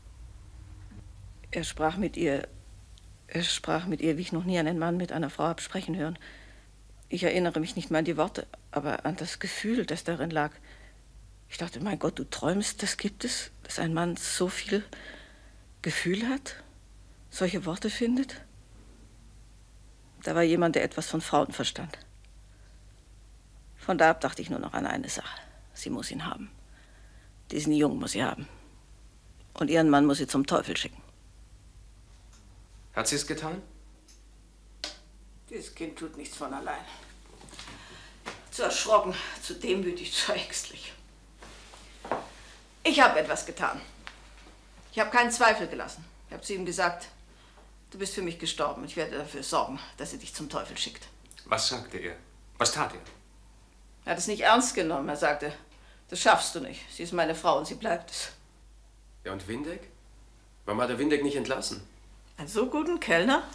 Er sprach mit ihr, er sprach mit ihr, wie ich noch nie einen Mann mit einer Frau habe sprechen hören. Ich erinnere mich nicht mehr an die Worte, aber an das Gefühl, das darin lag. Ich dachte, mein Gott, du träumst, das gibt es, dass ein Mann so viel Gefühl hat, solche Worte findet. Da war jemand, der etwas von Frauen verstand. Von da ab dachte ich nur noch an eine Sache. Sie muss ihn haben. Diesen Jungen muss sie haben. Und ihren Mann muss sie zum Teufel schicken. Hat sie es getan? Dieses Kind tut nichts von allein. Zu erschrocken, zu demütig, zu ängstlich. Ich habe etwas getan. Ich habe keinen Zweifel gelassen. Ich habe zu ihm gesagt, du bist für mich gestorben. Ich werde dafür sorgen, dass er dich zum Teufel schickt. Was sagte er? Was tat er? Er hat es nicht ernst genommen. Er sagte, das schaffst du nicht. Sie ist meine Frau und sie bleibt es. Ja, und Windeck? Warum hat er Windeck nicht entlassen? Einen so guten Kellner?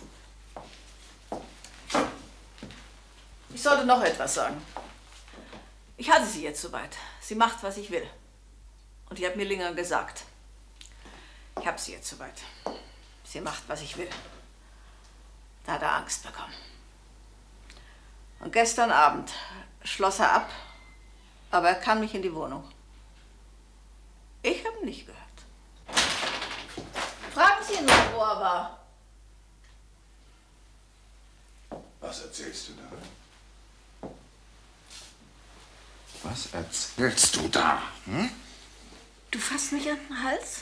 Ich sollte noch etwas sagen. Ich hatte sie jetzt soweit. Sie macht, was ich will. Und ich habe Millinger gesagt, ich habe sie jetzt soweit. Sie macht, was ich will. Da hat er Angst bekommen. Und gestern Abend schloss er ab, aber er kam nicht in die Wohnung. Ich habe ihn nicht gehört. Fragen Sie ihn mal, wo er war. Was erzählst du da? Was erzählst du da? Hm? Du fasst mich an den Hals?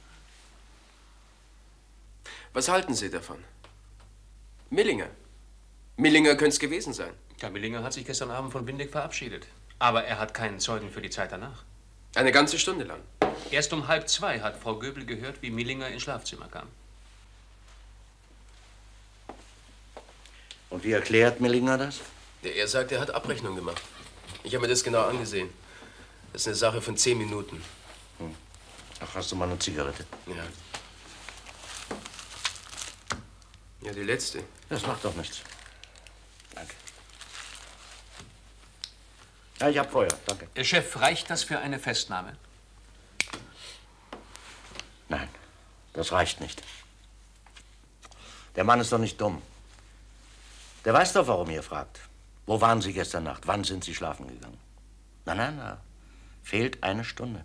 Was halten Sie davon? Millinger, Millinger könnte es gewesen sein. Ja, Millinger hat sich gestern Abend von Windig verabschiedet. Aber er hat keinen Zeugen für die Zeit danach. Eine ganze Stunde lang. Erst um halb zwei hat Frau Göbel gehört, wie Millinger ins Schlafzimmer kam. Und wie erklärt Millinger das? Er sagt, er hat Abrechnung gemacht. Ich habe mir das genau angesehen. Das ist eine Sache von zehn Minuten. Hm. Ach, hast du mal eine Zigarette? Ja. Ja, die letzte. Das macht doch nichts. Danke. Ja, ich hab Feuer, danke. Herr Chef, reicht das für eine Festnahme? Nein, das reicht nicht. Der Mann ist doch nicht dumm. Der weiß doch, warum ihr fragt. Wo waren Sie gestern Nacht? Wann sind Sie schlafen gegangen? Nein, nein, nein. Fehlt eine Stunde.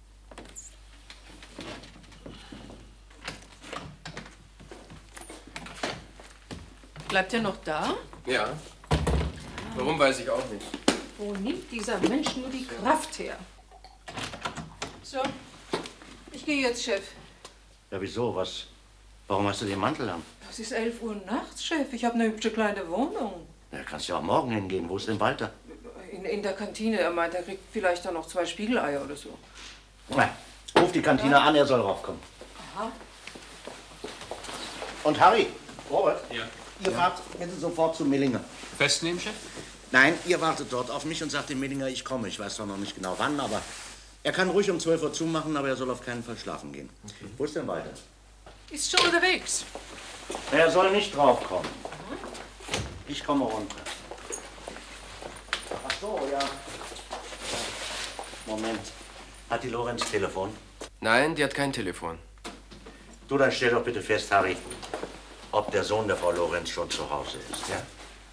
Bleibt er noch da? Ja. Warum, weiß ich auch nicht. Wo nimmt dieser Mensch nur die Kraft her? So, ich gehe jetzt, Chef. Ja, wieso? Was? Warum hast du den Mantel an? Es ist elf Uhr nachts, Chef. Ich habe eine hübsche kleine Wohnung. Ja, kannst ja auch morgen hingehen. Wo ist denn Walter? In, in der Kantine. Er meint, er kriegt vielleicht dann noch zwei Spiegeleier oder so. Na, ruf die Kantine an, er soll raufkommen. Aha. Und Harry, Robert, ja. ihr fahrt bitte sofort zu Millinger. Festnehmen, Chef? Nein, ihr wartet dort auf mich und sagt dem Millinger, ich komme. Ich weiß zwar noch nicht genau wann, aber er kann ruhig um zwölf Uhr zumachen, aber er soll auf keinen Fall schlafen gehen. Okay. Wo ist denn Walter? Ist schon unterwegs. Er soll nicht draufkommen. Ich komme runter. Ach so, ja. Moment. Hat die Lorenz Telefon? Nein, die hat kein Telefon. Du, dann stell doch bitte fest, Harry, ob der Sohn der Frau Lorenz schon zu Hause ist, ja?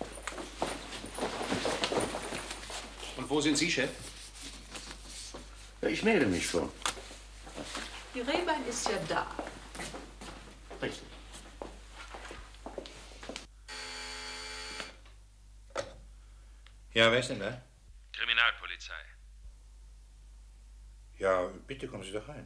Und wo sind Sie, Chef? Ja, ich melde mich schon. Die Rehbein ist ja da. Richtig. Ja, wer ist denn da? Kriminalpolizei. Ja, bitte kommen Sie doch rein.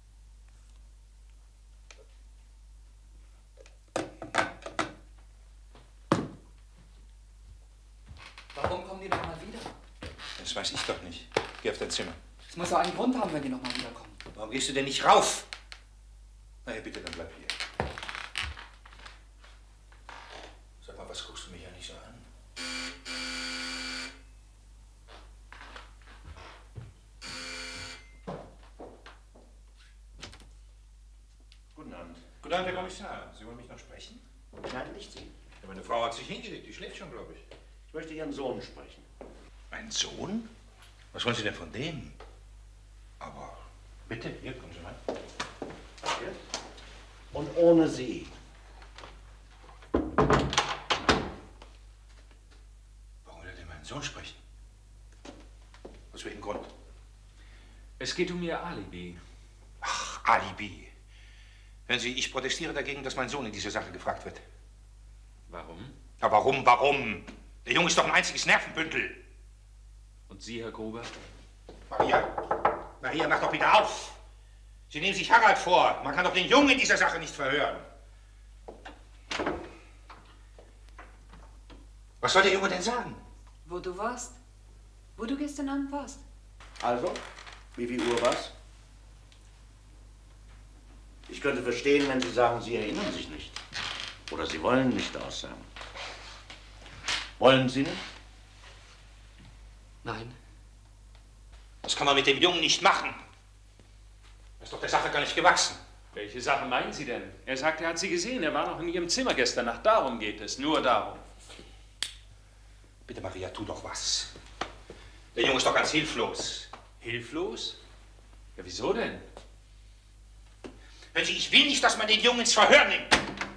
Warum kommen die noch mal wieder? Das weiß ich doch nicht. Geh auf dein Zimmer. Es muss doch einen Grund haben, wenn die noch mal wiederkommen. Warum gehst du denn nicht rauf? Na ja, bitte, dann bleib hier. Sag mal, was guckst du mich ja nicht so an? Guten Abend. Guten Abend, Herr Kommissar. Sie wollen mich noch sprechen? Nein, nicht Sie. Ja, meine Frau hat sich hingelegt. Die schläft schon, glaube ich. Ich möchte Ihren Sohn sprechen. Mein Sohn? Was wollen Sie denn von dem? Aber bitte, hier, kommen Sie rein. Danke. Und ohne Sie. Warum will er denn meinen Sohn sprechen? Aus welchem Grund? Es geht um Ihr Alibi. Ach, Alibi. Hören Sie, ich protestiere dagegen, dass mein Sohn in diese Sache gefragt wird. Warum? Ja, warum, warum? Der Junge ist doch ein einziges Nervenbündel. Und Sie, Herr Gruber? Maria, Maria, mach doch bitte auf. Sie nehmen sich Harald vor. Man kann doch den Jungen in dieser Sache nicht verhören. Was soll der Junge denn sagen? Wo du warst? Wo du gestern Abend warst? Also, wie viel Uhr war's? Ich könnte verstehen, wenn Sie sagen, Sie erinnern sich nicht. Oder Sie wollen nicht aussagen. Wollen Sie nicht? Nein. Das kann man mit dem Jungen nicht machen. Er ist doch der Sache gar nicht gewachsen. Welche Sache meinen Sie denn? Er sagt, er hat Sie gesehen. Er war noch in Ihrem Zimmer gestern Nacht. Darum geht es. Nur darum. Bitte, Maria, tu doch was. Der Junge ist doch ganz hilflos. Hilflos? Ja, wieso denn? Hören Sie, ich will nicht, dass man den Jungen ins Verhör nimmt.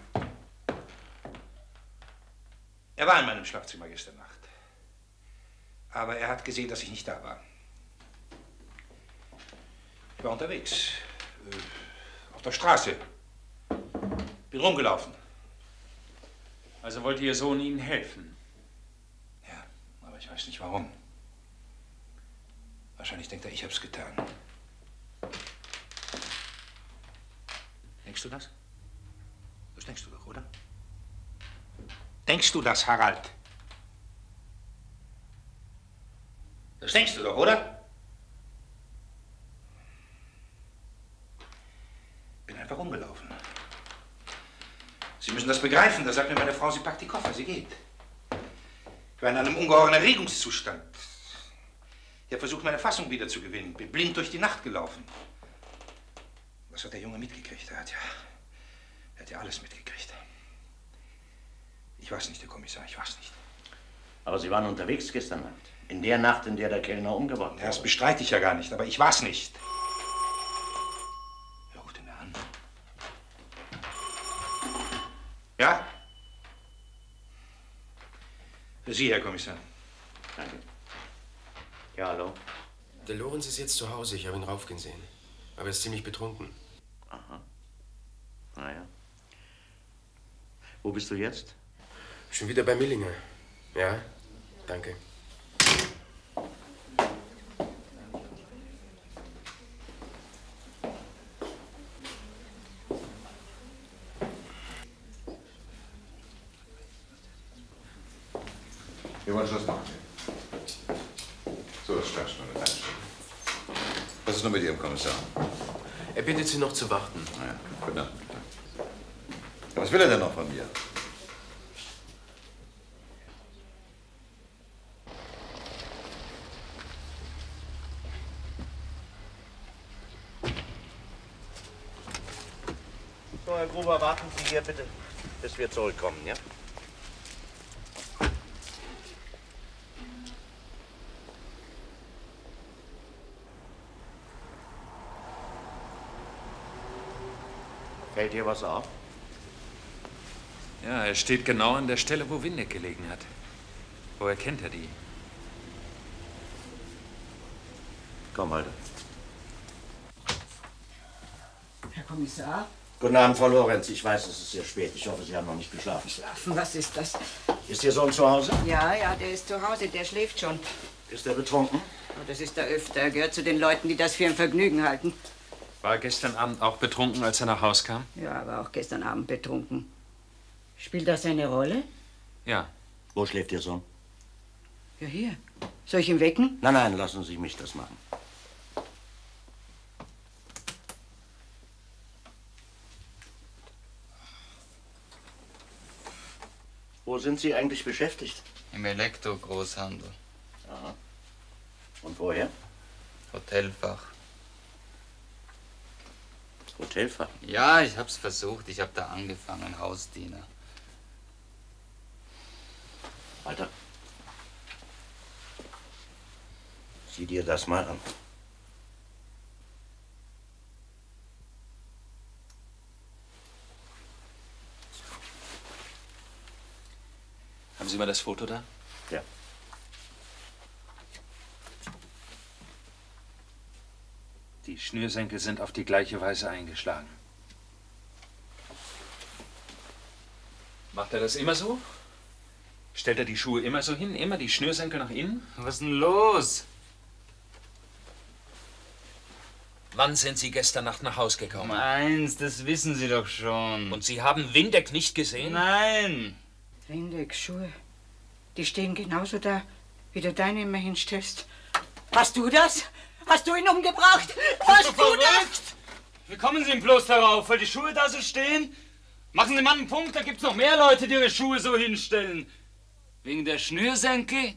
Er war in meinem Schlafzimmer gestern Nacht. Aber er hat gesehen, dass ich nicht da war. Ich war unterwegs. Äh, auf der Straße. Bin rumgelaufen. Also wollte Ihr Sohn Ihnen helfen? Ja, aber ich weiß nicht warum. Wahrscheinlich denkt er, ich hab's getan. Denkst du das? Das denkst du doch, oder? Denkst du das, Harald? Das denkst du doch, oder? Bin einfach rumgelaufen. Sie müssen das begreifen. Da sagt mir meine Frau, sie packt die Koffer, sie geht. Ich war in einem ungeheuren Erregungszustand. Ich habe versucht, meine Fassung wieder zu gewinnen. Bin blind durch die Nacht gelaufen. Was hat der Junge mitgekriegt? Er hat ja, er hat ja alles mitgekriegt. Ich weiß nicht, Herr Kommissar, ich weiß nicht. Aber Sie waren unterwegs gestern Nacht. In der Nacht, in der der Kellner umgebracht wurde. Ja, das bestreite ich ja gar nicht, aber ich war's nicht. Wer ruft denn da an? Ja? Für Sie, Herr Kommissar. Danke. Ja, hallo? Der Lorenz ist jetzt zu Hause. Ich habe ihn raufgehen sehen. Aber er ist ziemlich betrunken. Aha. Na ja. Wo bist du jetzt? Schon wieder bei Millinger. Ja, danke. Wir wollen Schluss machen. So, das Sternstunde, Dankeschön. Was ist nun mit Ihrem Kommissar? Er bittet Sie noch zu warten. Na ja, guten Abend. Ja, was will er denn noch von mir? So, Herr Gruber, warten Sie hier bitte, bis wir zurückkommen, ja? Fällt dir was auf? Ja, er steht genau an der Stelle, wo Windeck gelegen hat. Woher kennt er die? Komm, Walter. Herr Kommissar? Guten Abend, Frau Lorenz. Ich weiß, es ist sehr spät. Ich hoffe, Sie haben noch nicht geschlafen. Schlafen, was ist das? Ist Ihr Sohn zu Hause? Ja, ja, der ist zu Hause, der schläft schon. Ist er betrunken? Oh, das ist er öfter. Er gehört zu den Leuten, die das für ein Vergnügen halten. War er gestern Abend auch betrunken, als er nach Haus kam? Ja, er war auch gestern Abend betrunken. Spielt das eine Rolle? Ja. Wo schläft Ihr Sohn? Ja, hier. Soll ich ihn wecken? Nein, nein, lassen Sie mich das machen. Wo sind Sie eigentlich beschäftigt? Im Elektro-Großhandel. Aha. Und woher? Hotelfach. Hotelfach? Ja, ich hab's versucht. Ich hab da angefangen, Hausdiener. Alter. Sieh dir das mal an. Haben Sie mal das Foto da? Ja. Die Schnürsenkel sind auf die gleiche Weise eingeschlagen. Macht er das immer so? Stellt er die Schuhe immer so hin? Immer die Schnürsenkel nach innen? Was ist denn los? Wann sind Sie gestern Nacht nach Haus gekommen? Eins, das wissen Sie doch schon. Und Sie haben Windeck nicht gesehen? Nein. Windeck, Schuhe. Die stehen genauso da, wie du deine immer hinstellst. Hast du das? Hast du ihn umgebracht? Hast du das? Wie kommen Sie denn bloß darauf? Weil die Schuhe da so stehen? Machen Sie mal einen Punkt, da gibt's noch mehr Leute, die ihre Schuhe so hinstellen. Wegen der Schnürsenkel?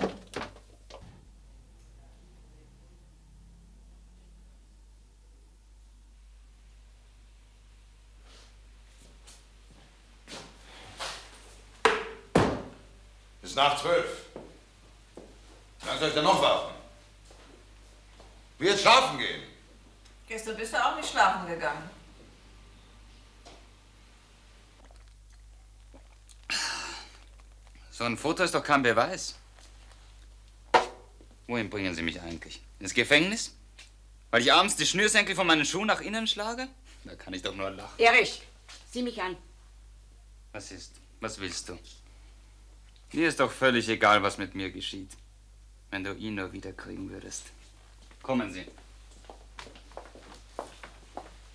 Es ist nach zwölf. Wie lange soll ich denn noch warten? Wir jetzt schlafen gehen. Gestern bist du auch nicht schlafen gegangen. So ein Foto ist doch kein Beweis. Wohin bringen Sie mich eigentlich? Ins Gefängnis? Weil ich abends die Schnürsenkel von meinen Schuhen nach innen schlage? Da kann ich doch nur lachen. Erich, sieh mich an. Was ist? Was willst du? Mir ist doch völlig egal, was mit mir geschieht. Wenn du ihn nur wiederkriegen würdest. Kommen Sie.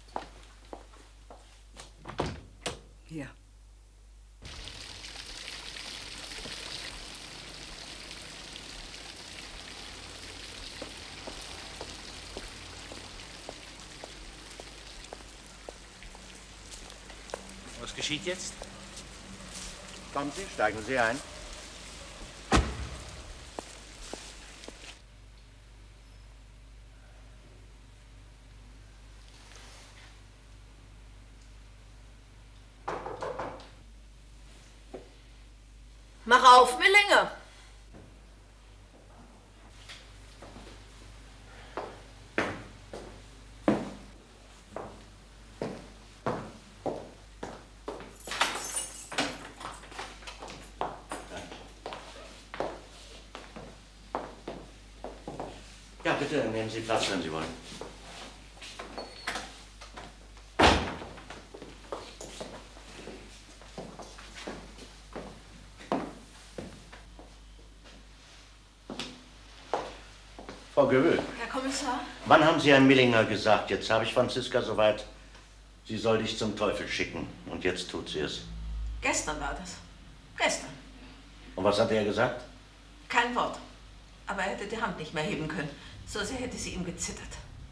Hier. geschieht jetzt? Kommen Sie, steigen Sie ein. Mach auf, Millinge! Ja, bitte nehmen Sie Platz, wenn Sie wollen. Frau Göbel, Herr Kommissar? wann haben Sie Herrn Millinger gesagt, jetzt habe ich Franziska soweit, sie soll dich zum Teufel schicken. Und jetzt tut sie es. Gestern war das. Gestern. Und was hat er gesagt? Kein Wort. Aber er hätte die Hand nicht mehr heben können. So sehr hätte sie ihm gezittert.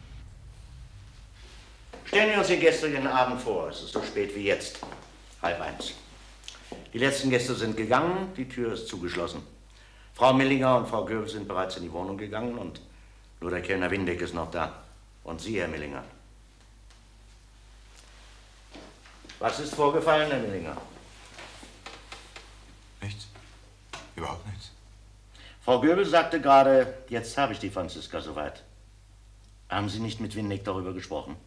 Stellen wir uns den gestrigen Abend vor. Es ist so spät wie jetzt. Halb eins. Die letzten Gäste sind gegangen, die Tür ist zugeschlossen. Frau Millinger und Frau Göbel sind bereits in die Wohnung gegangen und nur der Kellner Windeck ist noch da. Und Sie, Herr Millinger. Was ist vorgefallen, Herr Millinger? Nichts. Überhaupt nichts. Frau Göbel sagte gerade, jetzt habe ich die Franziska soweit. Haben Sie nicht mit Windeck darüber gesprochen?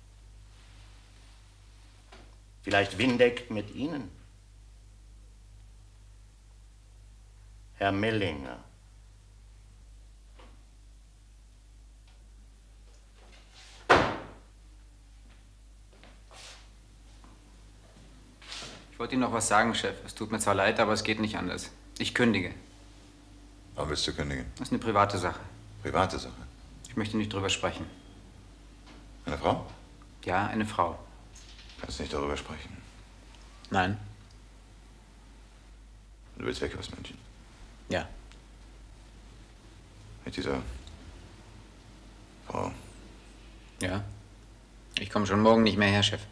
Vielleicht Windeck mit Ihnen? Herr Millinger. Ich wollte Ihnen noch was sagen, Chef. Es tut mir zwar leid, aber es geht nicht anders. Ich kündige. Warum willst du kündigen? Das ist eine private Sache. Private Sache? Ich möchte nicht drüber sprechen. Eine Frau? Ja, eine Frau. Kannst nicht darüber sprechen. Nein. Du willst weg aus München. Ja. Mit dieser Frau. Ja. Ich komme schon morgen nicht mehr her, Chef.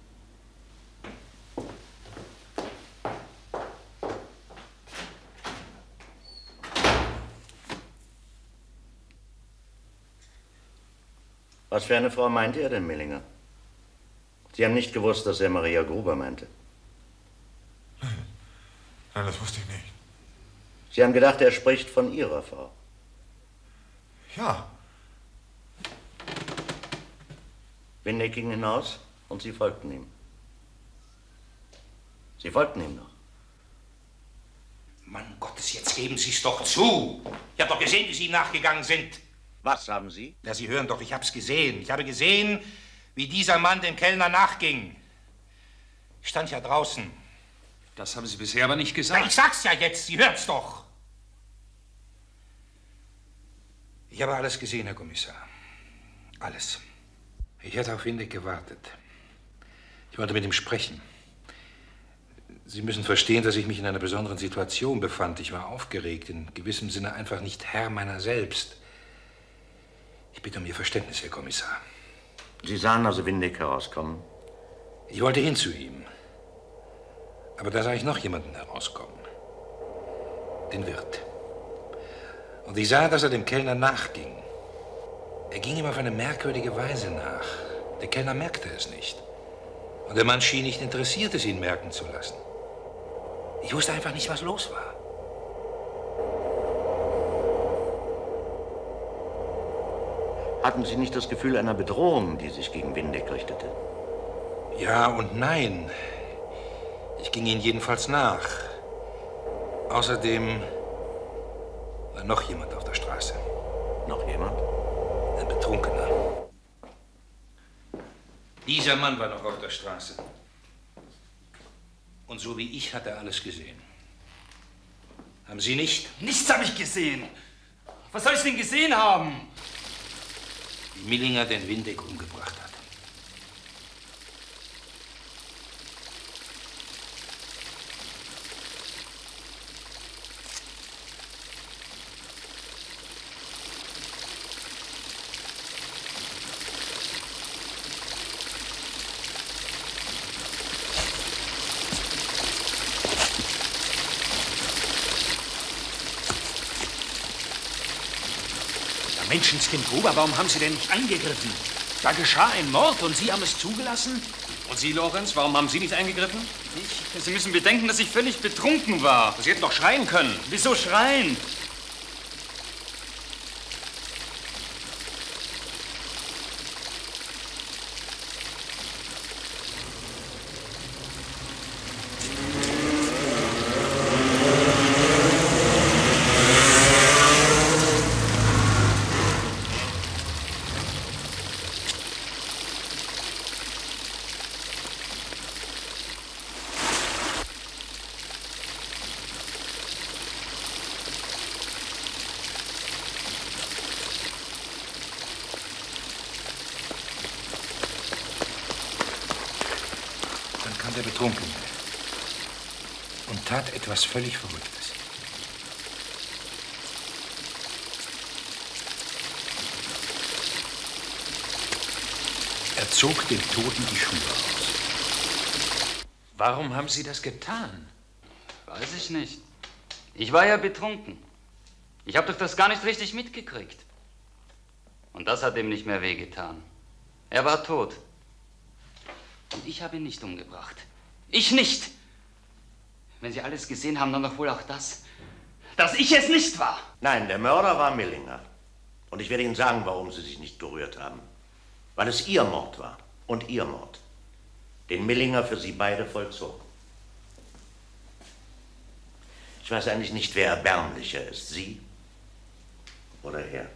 Was für eine Frau meinte er denn, Millinger? Sie haben nicht gewusst, dass er Maria Gruber meinte. Nein, das wusste ich nicht. Sie haben gedacht, er spricht von Ihrer Frau. Ja. Windeck ging hinaus und Sie folgten ihm. Sie folgten ihm noch. Mann Gottes, jetzt geben Sie es doch zu. Ich habe doch gesehen, wie Sie ihm nachgegangen sind. Was haben Sie? Ja, Sie hören doch, ich hab's gesehen. Ich habe gesehen, wie dieser Mann dem Kellner nachging. Ich stand ja draußen. Das haben Sie bisher aber nicht gesagt. Ja, ich sag's ja jetzt, Sie hören's doch. Ich habe alles gesehen, Herr Kommissar. Alles. Ich hätte auf Windeck gewartet. Ich wollte mit ihm sprechen. Sie müssen verstehen, dass ich mich in einer besonderen Situation befand. Ich war aufgeregt, in gewissem Sinne einfach nicht Herr meiner selbst. Ich bitte um Ihr Verständnis, Herr Kommissar. Sie sahen also Windeck herauskommen? Ich wollte hin zu ihm. Aber da sah ich noch jemanden herauskommen. Den Wirt. Und ich sah, dass er dem Kellner nachging. Er ging ihm auf eine merkwürdige Weise nach. Der Kellner merkte es nicht. Und der Mann schien nicht interessiert, es ihn merken zu lassen. Ich wusste einfach nicht, was los war. Hatten Sie nicht das Gefühl einer Bedrohung, die sich gegen Windeck richtete? Ja und nein. Ich ging ihnen jedenfalls nach. Außerdem war noch jemand auf der Straße. Noch jemand? Ein Betrunkener. Dieser Mann war noch auf der Straße. Und so wie ich hat er alles gesehen. Haben Sie nicht? Nichts habe ich gesehen. Was soll ich denn gesehen haben? Wie Millinger den Windeck umgebracht hat. Menschenskind Gruber, warum haben Sie denn nicht eingegriffen? Da geschah ein Mord und Sie haben es zugelassen? Und Sie, Lorenz, warum haben Sie nicht eingegriffen? Ich? Sie müssen bedenken, dass ich völlig betrunken war. Sie hätten doch schreien können. Wieso schreien? Der Betrunkene und tat etwas völlig Verrücktes. Er zog dem Toten die Schuhe aus. Warum haben Sie das getan? Weiß ich nicht. Ich war ja betrunken. Ich habe doch das gar nicht richtig mitgekriegt. Und das hat ihm nicht mehr wehgetan. Er war tot. Und ich habe ihn nicht umgebracht. Ich nicht! Wenn Sie alles gesehen haben, dann doch wohl auch das, dass ich es nicht war. Nein, der Mörder war Millinger. Und ich werde Ihnen sagen, warum Sie sich nicht gerührt haben. Weil es Ihr Mord war und Ihr Mord, den Millinger für Sie beide vollzog. Ich weiß eigentlich nicht, wer erbärmlicher ist, Sie oder er.